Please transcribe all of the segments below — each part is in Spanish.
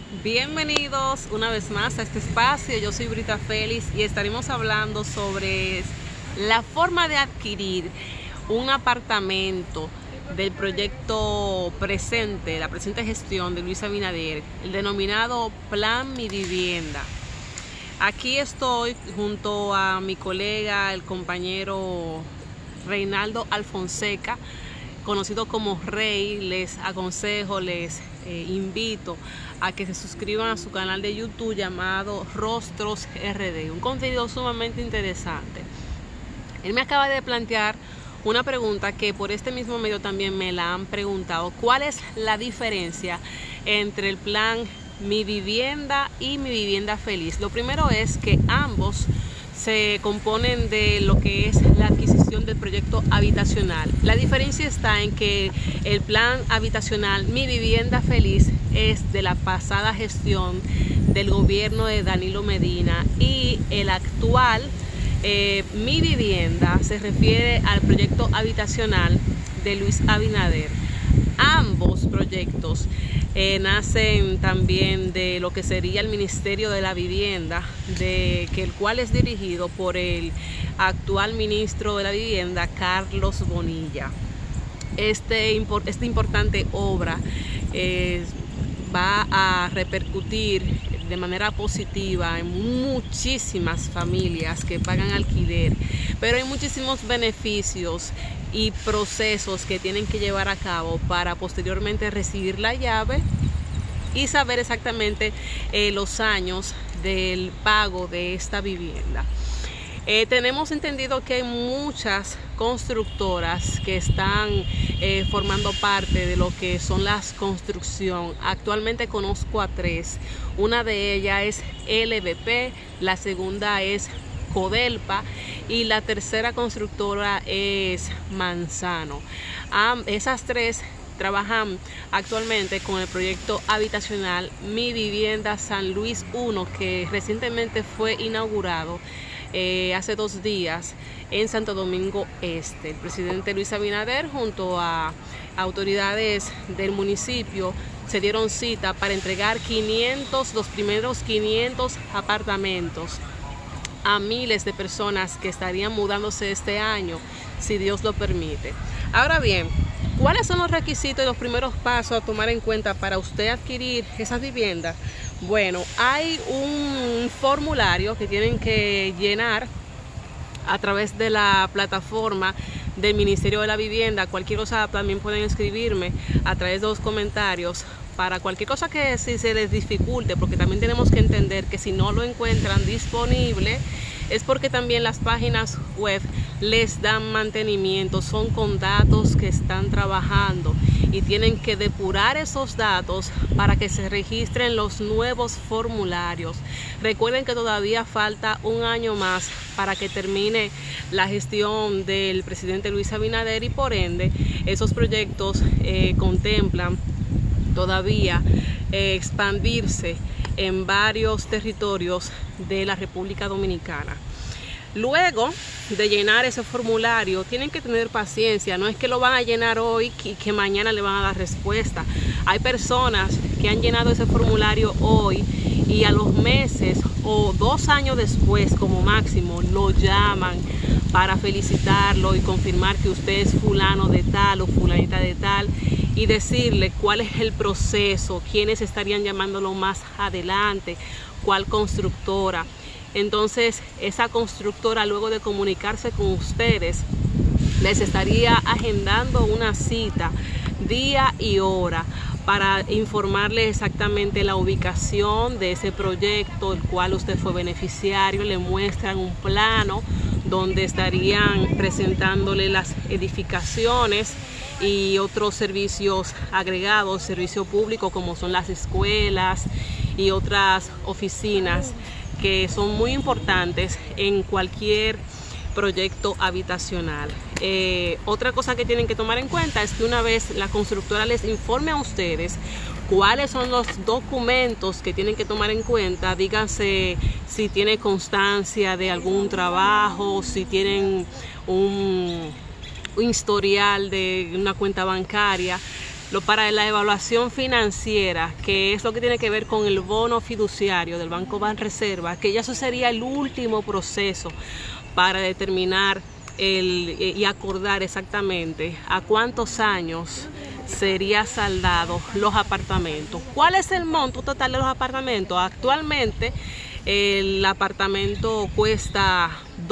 Bienvenidos una vez más a este espacio. Yo soy Brita Félix y estaremos hablando sobre la forma de adquirir un apartamento del proyecto presente, la presente gestión de Luis Abinader, el denominado Plan Mi Vivienda. Aquí estoy junto a mi colega, el compañero Reinaldo Alfonseca, conocido como Rey. Les aconsejo, les invito a que se suscriban a su canal de YouTube llamado Rostros RD, un contenido sumamente interesante. Él me acaba de plantear una pregunta que por este mismo medio también me la han preguntado: ¿cuál es la diferencia entre el plan Mi Vivienda y Mi Vivienda Feliz? Lo primero es que ambos se componen de lo que es la adquisición del proyecto habitacional. La diferencia está en que el plan habitacional Mi Vivienda Feliz es de la pasada gestión del gobierno de Danilo Medina, y el actual Mi Vivienda se refiere al proyecto habitacional de Luis Abinader. Ambos proyectos nacen también de lo que sería el Ministerio de la Vivienda, el cual es dirigido por el actual ministro de la Vivienda, Carlos Bonilla. Esta importante obra va a repercutir de manera positiva en muchísimas familias que pagan alquiler, pero hay muchísimos beneficios y procesos que tienen que llevar a cabo para posteriormente recibir la llave y saber exactamente los años del pago de esta vivienda. Tenemos entendido que hay muchas constructoras que están formando parte de lo que son las construcción. Actualmente conozco a 3. Una de ellas es LVP, la segunda es Codelpa y la tercera constructora es Manzano. Esas 3 trabajan actualmente con el proyecto habitacional Mi Vivienda San Luis 1, que recientemente fue inaugurado hace 2 días en Santo Domingo Este. El presidente Luis Abinader junto a autoridades del municipio se dieron cita para entregar los primeros 500 apartamentos a miles de personas que estarían mudándose este año, si Dios lo permite. Ahora bien, ¿cuáles son los requisitos y los primeros pasos a tomar en cuenta para usted adquirir esas viviendas? Bueno, hay un formulario que tienen que llenar a través de la plataforma del Ministerio de la Vivienda. Cualquier cosa también pueden escribirme a través de los comentarios para cualquier cosa que si se les dificulte, porque también tenemos que entender que si no lo encuentran disponible es porque también las páginas web les dan mantenimiento, son con datos que están trabajando y tienen que depurar esos datos para que se registren los nuevos formularios. Recuerden que todavía falta un año más para que termine la gestión del presidente Luis Abinader, y por ende esos proyectos contemplan todavía expandirse en varios territorios de la República Dominicana. Luego de llenar ese formulario tienen que tener paciencia, no es que lo van a llenar hoy y que mañana le van a dar respuesta. Hay personas que han llenado ese formulario hoy y a los meses o 2 años después como máximo lo llaman para felicitarlo y confirmar que usted es fulano de tal o fulanita de tal, y decirle cuál es el proceso, quiénes estarían llamándolo más adelante, cuál constructora. Entonces esa constructora, luego de comunicarse con ustedes, les estaría agendando una cita, día y hora, para informarle exactamente la ubicación de ese proyecto el cual usted fue beneficiario. Le muestran un plano donde estarían presentándole las edificaciones y otros servicios agregados, servicio público, como son las escuelas y otras oficinas que son muy importantes en cualquier proyecto habitacional. Otra cosa que tienen que tomar en cuenta es que una vez la constructora les informe a ustedes cuáles son los documentos que tienen que tomar en cuenta, díganse si tiene constancia de algún trabajo, si tienen un historial de una cuenta bancaria, para la evaluación financiera, que es lo que tiene que ver con el bono fiduciario del Banco Banreserva, que ya eso sería el último proceso para determinar y acordar exactamente a cuántos años sería saldado los apartamentos. ¿Cuál es el monto total de los apartamentos? Actualmente el apartamento cuesta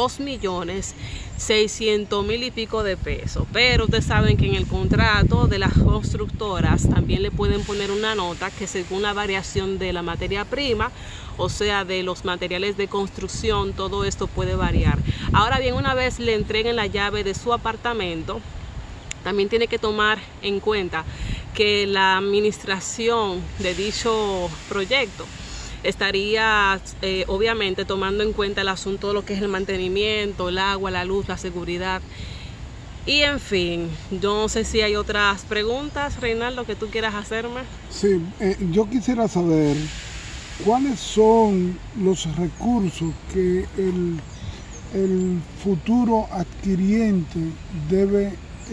2.600.000 y pico de pesos, pero ustedes saben que en el contrato de las constructoras también le pueden poner una nota que según la variación de la materia prima, o sea de los materiales de construcción, todo esto puede variar. Ahora bien, una vez le entreguen la llave de su apartamento, también tiene que tomar en cuenta que la administración de dicho proyecto estaría obviamente tomando en cuenta el asunto de lo que es el mantenimiento, el agua, la luz, la seguridad y en fin. Yo no sé si hay otras preguntas, Reinaldo, que tú quieras hacerme. Sí, yo quisiera saber cuáles son los recursos que el futuro adquiriente debe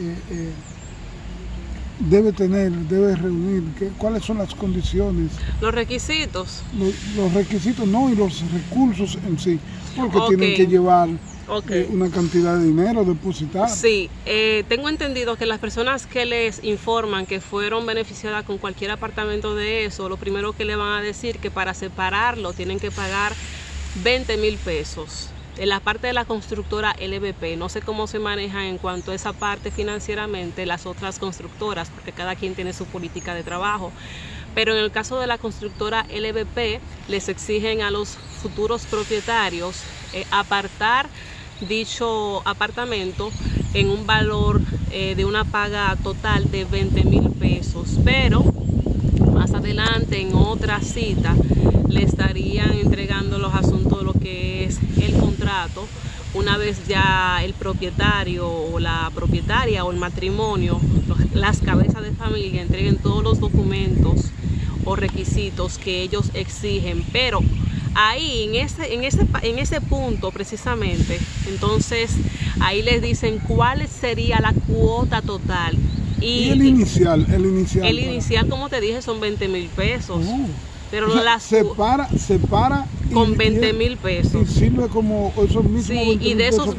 tener, debe reunir, cuáles son las condiciones. Los requisitos. Los requisitos no, y los recursos en sí, porque tienen que llevar una cantidad de dinero depositar. Sí, tengo entendido que las personas que les informan que fueron beneficiadas con cualquier apartamento de eso, lo primero que le van a decir que para separarlo tienen que pagar 20.000 pesos. En la parte de la constructora LVP, no sé cómo se manejan en cuanto a esa parte financieramente las otras constructoras, porque cada quien tiene su política de trabajo, pero en el caso de la constructora LVP les exigen a los futuros propietarios apartar dicho apartamento en un valor de una paga total de 20.000 pesos, pero más adelante en otra cita le estarían entregando los asuntos de lo que es el contrato, una vez ya el propietario o la propietaria o el matrimonio, las cabezas de familia entreguen todos los documentos o requisitos que ellos exigen. Pero ahí en ese punto precisamente, entonces ahí les dicen cuál sería la cuota total. ¿Y el inicial? El inicial, como te dije, son 20.000 pesos. Pero o sea, se para con 20.000 pesos. Y sirve como esos mismos. Sí, y de esos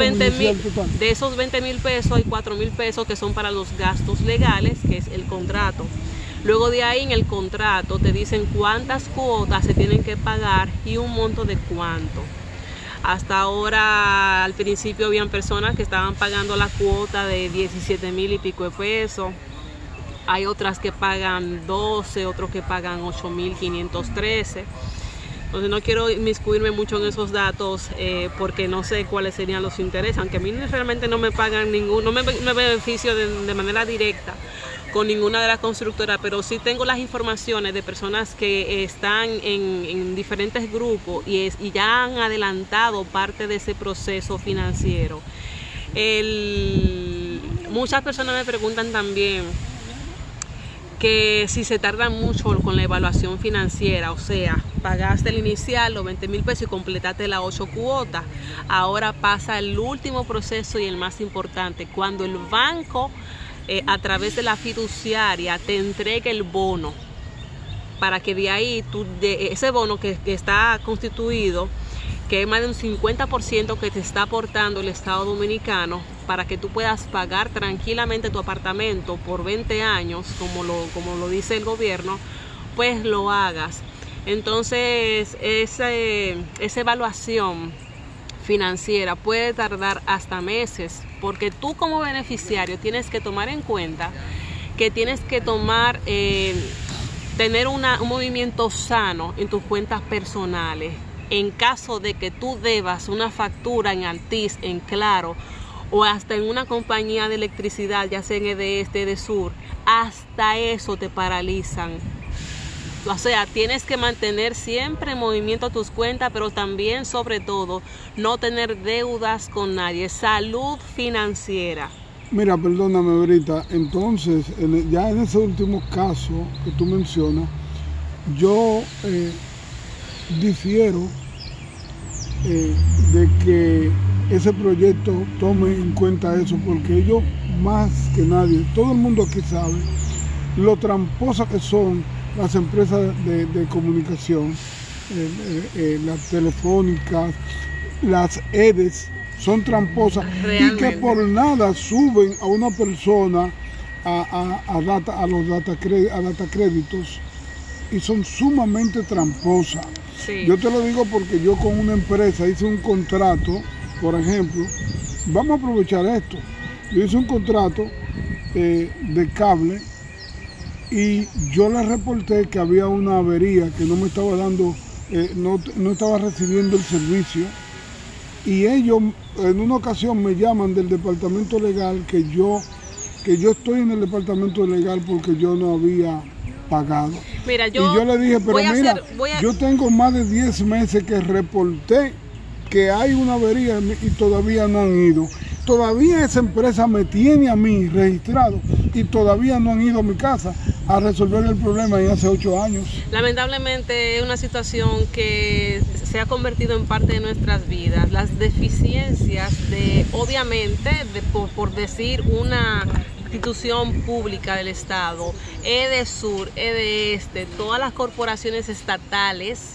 20.000 pesos hay 4.000 pesos que son para los gastos legales, que es el contrato. Luego de ahí en el contrato te dicen cuántas cuotas se tienen que pagar y un monto de cuánto. Hasta ahora, al principio habían personas que estaban pagando la cuota de 17.000 y pico de pesos. Hay otras que pagan 12, otros que pagan 8.513. Entonces no quiero inmiscuirme mucho en esos datos porque no sé cuáles serían los intereses, aunque a mí realmente no me pagan no me beneficio de manera directa con ninguna de las constructoras, pero sí tengo las informaciones de personas que están en diferentes grupos y ya han adelantado parte de ese proceso financiero. Muchas personas me preguntan también que si se tarda mucho con la evaluación financiera, o sea, pagaste el inicial, los 20.000 pesos y completaste las 8 cuotas. Ahora pasa el último proceso y el más importante, cuando el banco a través de la fiduciaria te entregue el bono, para que de ahí ese bono que está constituido, que es más de un 50% que te está aportando el Estado Dominicano, para que tú puedas pagar tranquilamente tu apartamento por 20 años, como lo dice el gobierno, pues lo hagas. Entonces, esa evaluación financiera puede tardar hasta meses, porque tú como beneficiario tienes que tomar en cuenta que tienes que tener un movimiento sano en tus cuentas personales. En caso de que tú debas una factura en Altiz, en Claro, o hasta en una compañía de electricidad, ya sea en EDE, EDESUR, hasta eso te paralizan. O sea, tienes que mantener siempre en movimiento tus cuentas, pero también, sobre todo, no tener deudas con nadie. Salud financiera. Mira, perdóname, Brita, entonces, ya en ese último caso que tú mencionas, yo difiero de que ese proyecto tome en cuenta eso, porque ellos más que nadie, todo el mundo aquí sabe lo tramposas que son las empresas de comunicación, las telefónicas, las EDES, son tramposas. Realmente. Y que por nada suben a una persona a data créditos y son sumamente tramposas. Sí. Yo te lo digo porque yo con una empresa hice un contrato, por ejemplo, vamos a aprovechar esto. Yo hice un contrato de cable y yo le reporté que había una avería, que no me estaba dando, no estaba recibiendo el servicio, y ellos en una ocasión me llaman del departamento legal que yo estoy en el departamento legal porque yo no había pagado. Mira, y yo le dije, pero mira, yo tengo más de 10 meses que reporté que hay una avería y todavía no han ido. Todavía esa empresa me tiene a mí registrado y todavía no han ido a mi casa a resolver el problema y hace 8 años. Lamentablemente es una situación que se ha convertido en parte de nuestras vidas. Las deficiencias obviamente, por decir una institución pública del Estado, EDESUR, EDESTE, todas las corporaciones estatales,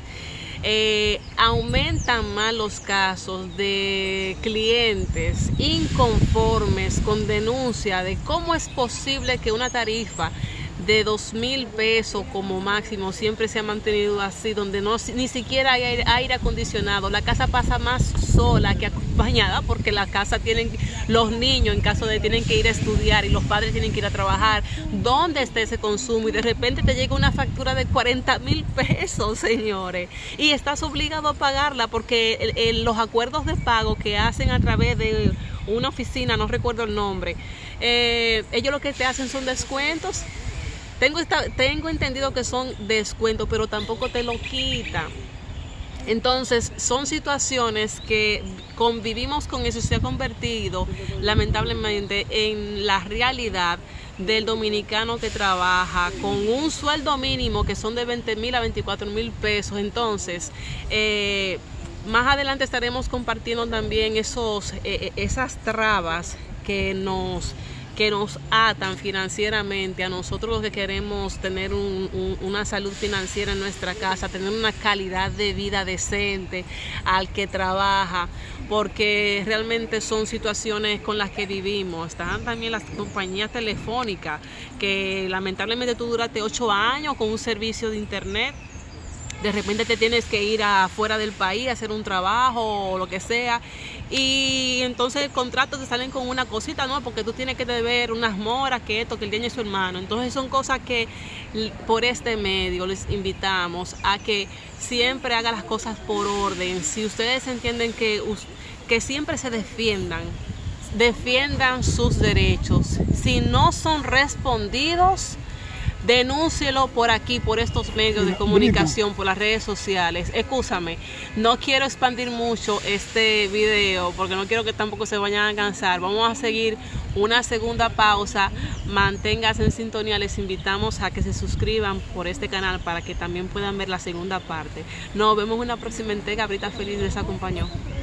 aumentan más los casos de clientes inconformes con denuncia de cómo es posible que una tarifa de 2,000 pesos como máximo siempre se ha mantenido así, donde ni siquiera hay aire acondicionado. La casa pasa más sola que acompañada porque la casa los niños en caso de tienen que ir a estudiar y los padres tienen que ir a trabajar. ¿Dónde está ese consumo? Y de repente te llega una factura de 40,000 pesos, señores, y estás obligado a pagarla porque los acuerdos de pago que hacen a través de una oficina, no recuerdo el nombre, ellos lo que te hacen son descuentos. Tengo entendido que son descuentos, pero tampoco te lo quitan. Entonces, son situaciones que convivimos con eso y se ha convertido, lamentablemente, en la realidad del dominicano que trabaja con un sueldo mínimo que son de 20,000 a 24,000 pesos. Entonces, más adelante estaremos compartiendo también esas trabas que nos atan financieramente a nosotros los que queremos tener una salud financiera en nuestra casa, tener una calidad de vida decente al que trabaja, porque realmente son situaciones con las que vivimos. Están también las compañías telefónicas, que lamentablemente tú duraste 8 años con un servicio de internet. De repente te tienes que ir afuera del país a hacer un trabajo o lo que sea, y entonces el contrato te salen con una cosita, ¿no? Porque tú tienes que deber unas moras, que esto, que el día es su hermano. Entonces son cosas que por este medio les invitamos a que siempre hagan las cosas por orden. Si ustedes entienden que siempre se defiendan sus derechos. Si no son respondidos, denúncielo por aquí, por estos medios de comunicación, por las redes sociales. Excúsame, no quiero expandir mucho este video porque no quiero que tampoco se vayan a cansar. Vamos a seguir una segunda pausa. Manténganse en sintonía. Les invitamos a que se suscriban por este canal para que también puedan ver la segunda parte. Nos vemos en una próxima entrega. Brita Feliz les acompañó.